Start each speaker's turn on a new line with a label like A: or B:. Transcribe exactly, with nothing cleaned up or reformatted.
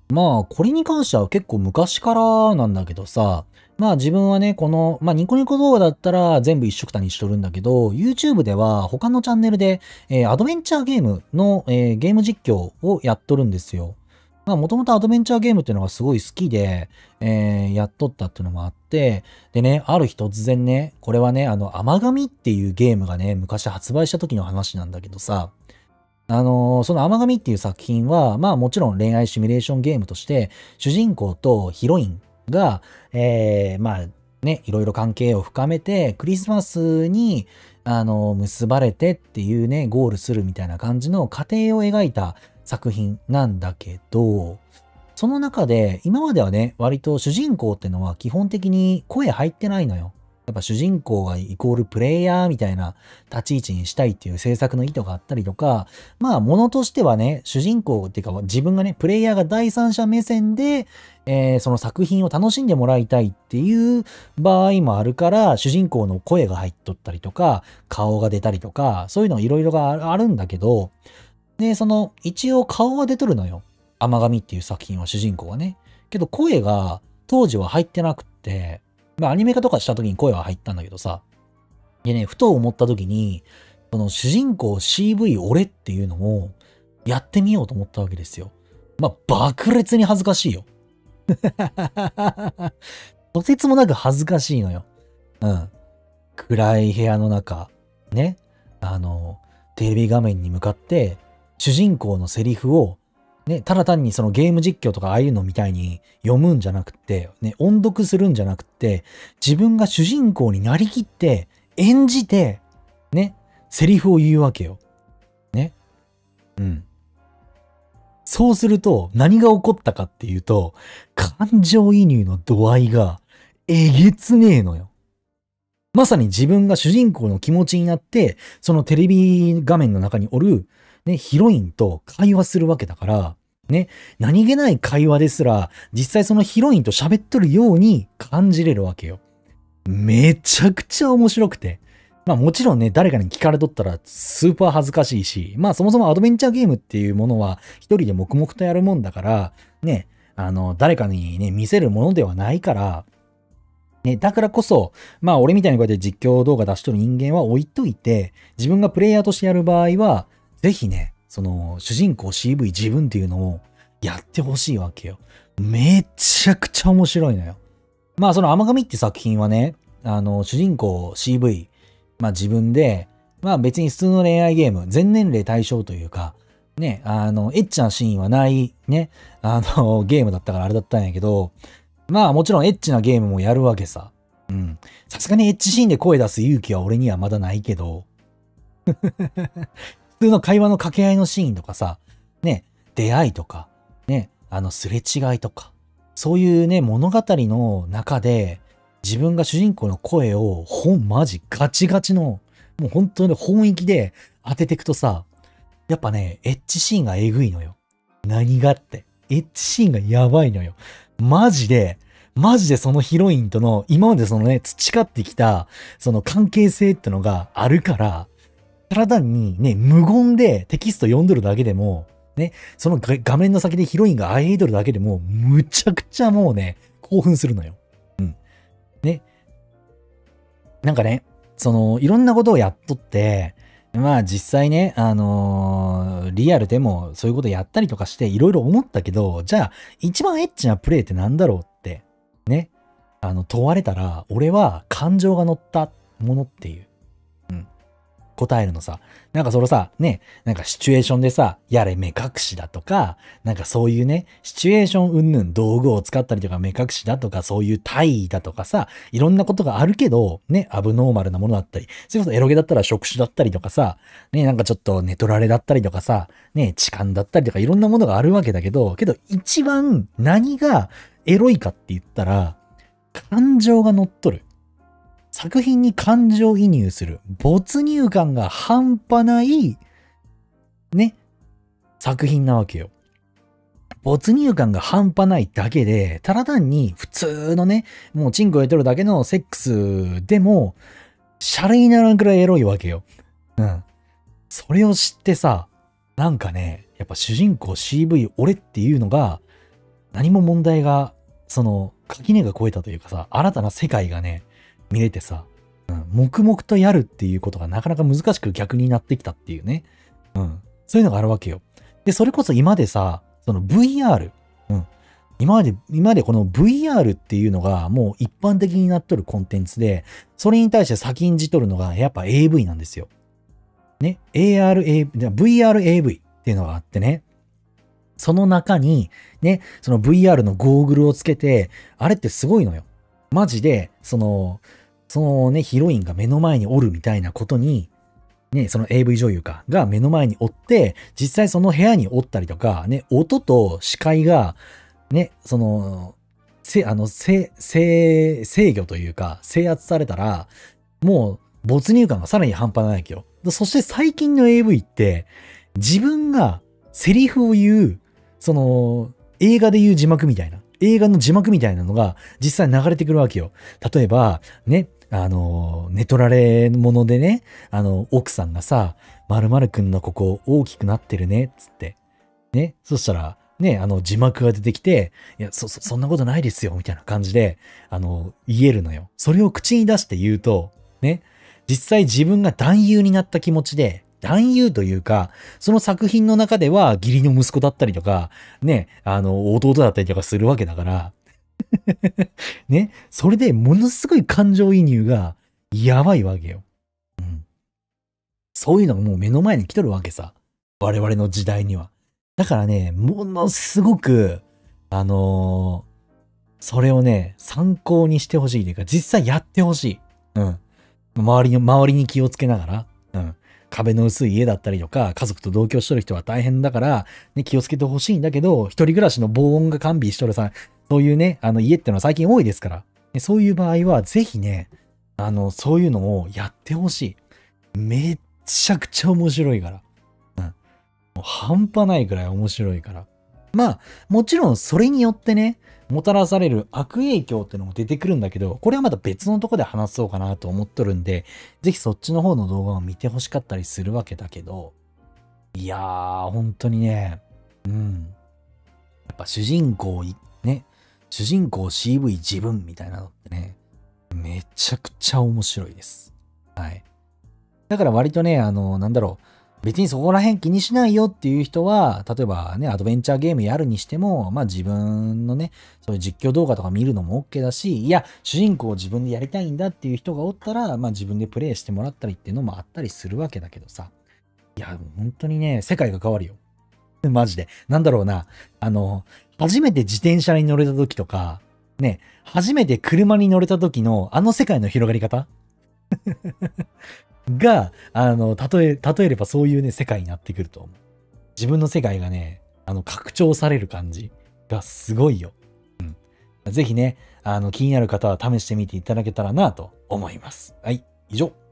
A: まあ、これに関しては結構昔からなんだけどさ、まあ自分はね、この、まあニコニコ動画だったら全部一緒くたにしとるんだけど、YouTube では他のチャンネルで、えーアドベンチャーゲームの、えーゲーム実況をやっとるんですよ。まあもともとアドベンチャーゲームっていうのがすごい好きで、えーやっとったっていうのもあって、でね、ある日突然ね、これはね、あの、甘神っていうゲームがね、昔発売した時の話なんだけどさ、あのーその甘神っていう作品は、まあもちろん恋愛シミュレーションゲームとして、主人公とヒロインが、えー、まあね、いろいろ関係を深めて、クリスマスに、あのー結ばれてっていうね、ゴールするみたいな感じの過程を描いた作品なんだけど、その中で、今まではね、割と主人公ってのは基本的に声入ってないのよ。やっぱ主人公がイコールプレイヤーみたいな立ち位置にしたいっていう制作の意図があったりとか、まあ、ものとしてはね、主人公っていうか自分がね、プレイヤーが第三者目線で、えーその作品を楽しんでもらいたいっていう場合もあるから、主人公の声が入っとったりとか、顔が出たりとか、そういうのいろいろがあるんだけど、で、その、一応顔は出とるのよ。甘神っていう作品は主人公はね。けど声が当時は入ってなくって、まあアニメ化とかした時に声は入ったんだけどさ。でね、ふと思った時に、その主人公 シーブイ 俺っていうのをやってみようと思ったわけですよ。まあ爆裂に恥ずかしいよ。とてつもなく恥ずかしいのよ。うん。暗い部屋の中、ね。あの、テレビ画面に向かって、主人公のセリフを、ね、ただ単にそのゲーム実況とかああいうのみたいに読むんじゃなくて、ね、音読するんじゃなくて、自分が主人公になりきって、演じて、ね、セリフを言うわけよ。ね。うん。そうすると、何が起こったかっていうと、感情移入の度合いが、えげつねえのよ。まさに自分が主人公の気持ちになって、そのテレビ画面の中におる、ね、ヒロインと会話するわけだから、ね、何気ない会話ですら、実際そのヒロインと喋っとるように感じれるわけよ。めちゃくちゃ面白くて。まあもちろんね、誰かに聞かれとったらスーパー恥ずかしいし、まあそもそもアドベンチャーゲームっていうものは一人で黙々とやるもんだから、ね、あの、誰かにね、見せるものではないから、ね、だからこそ、まあ俺みたいにこうやって実況動画出しとる人間は置いといて、自分がプレイヤーとしてやる場合は、ぜひね、その主人公 シーブイ 自分っていうのをやってほしいわけよ。めちゃくちゃ面白いのよ。まあその甘神って作品はね、あの主人公 シーブイ、まあ自分で、まあ別に普通の恋愛ゲーム、全年齢対象というか、ね、あの、エッチなシーンはない、ね、あの、ゲームだったからあれだったんやけど、まあもちろんエッチなゲームもやるわけさ。うん。さすがにエッチシーンで声出す勇気は俺にはまだないけど、普通の会話の掛け合いのシーンとかさ、ね、出会いとか、ね、あのすれ違いとか、そういうね、物語の中で、自分が主人公の声を、ほん、マジガチガチの、もう本当に本域で当てていくとさ、やっぱね、エッチシーンがえぐいのよ。何がって。エッチシーンがやばいのよ。マジで、マジでそのヒロインとの、今までそのね、培ってきた、その関係性ってのがあるから、ただ単にね、無言でテキスト読んどるだけでも、ね、その画面の先でヒロインがあいどるだけでも、むちゃくちゃもうね、興奮するのよ。うん。ね。なんかね、その、いろんなことをやっとって、まあ実際ね、あのーリアルでもそういうことやったりとかしていろいろ思ったけど、じゃあ一番エッチなプレイってなんだろうって、ね、あの問われたら、俺は感情が乗ったものっていう。答えるのさ。なんかそのさ、ね、なんかシチュエーションでさ、やれ目隠しだとか、なんかそういうね、シチュエーション云々道具を使ったりとか目隠しだとか、そういう体位だとかさ、いろんなことがあるけど、ね、アブノーマルなものだったり、それこそエロゲだったら触手だったりとかさ、ね、なんかちょっとネトラレだったりとかさ、ね、痴漢だったりとかいろんなものがあるわけだけど、けど一番何がエロいかって言ったら、感情が乗っとる。作品に感情移入する。没入感が半端ない、ね、作品なわけよ。没入感が半端ないだけで、ただ単に普通のね、もうチンコ入れとるだけのセックスでも、シャレにならんくらいエロいわけよ。うん。それを知ってさ、なんかね、やっぱ主人公 シーブイ 俺っていうのが、 何も問題が、その、垣根が越えたというかさ、新たな世界がね、見れてさ、うん、黙々とやるっていうことがなかなか難しく逆になってきたっていうね。うん。そういうのがあるわけよ。で、それこそ今でさ、その ブイアール、うん。今まで、今までこの ブイアール っていうのがもう一般的になっとるコンテンツで、それに対して先んじとるのがやっぱ エーブイ なんですよ。ね。エーアールエー、ブイアールエーブイ っていうのがあってね。その中に、ね、その ブイアール のゴーグルをつけて、あれってすごいのよ。マジで、その、そのね、ヒロインが目の前におるみたいなことに、ね、その エーブイ 女優か、が目の前におって、実際その部屋におったりとか、ね、音と視界が、ね、その、せ、あの、せ、せ、制御というか、制圧されたら、もう没入感がさらに半端ないわけよ。そして最近の エーブイ って、自分がセリフを言う、その、映画で言う字幕みたいな、映画の字幕みたいなのが実際流れてくるわけよ。例えば、ね、あの、寝取られ者でね、あの、奥さんがさ、〇〇くんのここ大きくなってるね、つって。ね、そしたら、ね、あの、字幕が出てきて、いや、そ、そ、そんなことないですよ、みたいな感じで、あの、言えるのよ。それを口に出して言うと、ね、実際自分が男優になった気持ちで、男優というか、その作品の中では義理の息子だったりとか、ね、あの、弟だったりとかするわけだから、ね、それでものすごい感情移入がやばいわけよ。うん。そういうのがもう目の前に来とるわけさ。我々の時代には。だからね、ものすごく、あのーそれをね、参考にしてほしいというか、実際やってほしい。うん。周りの、周りに気をつけながら、うん。壁の薄い家だったりとか、家族と同居しとる人は大変だから、ね、気をつけてほしいんだけど、一人暮らしの防音が完備しとるさ、そういうね、あの家ってのは最近多いですから、ね、そういう場合は、ぜひね、あの、そういうのをやってほしい。めっちゃくちゃ面白いから。うん。もう半端ないくらい面白いから。まあ、もちろんそれによってね、もたらされる悪影響っていうのも出てくるんだけど、これはまた別のとこで話そうかなと思っとるんで、ぜひそっちの方の動画を見てほしかったりするわけだけど、いやー、本当にね、うん。やっぱ主人公い、ね、主人公 シーブイ 自分みたいなのってね、めちゃくちゃ面白いです。はい。だから割とね、あの、なんだろう、別にそこら辺気にしないよっていう人は、例えばね、アドベンチャーゲームやるにしても、まあ自分のね、そういう実況動画とか見るのも OK だし、いや、主人公を自分でやりたいんだっていう人がおったら、まあ自分でプレイしてもらったりっていうのもあったりするわけだけどさ。いや、本当にね、世界が変わるよ。マジで。なんだろうな。あの、初めて自転車に乗れた時とか、ね、初めて車に乗れた時のあの世界の広がり方が、あの、例え、例えればそういうね、世界になってくると思う。自分の世界がね、あの、拡張される感じがすごいよ。うん。ぜひね、あの、気になる方は試してみていただけたらなと思います。はい、以上。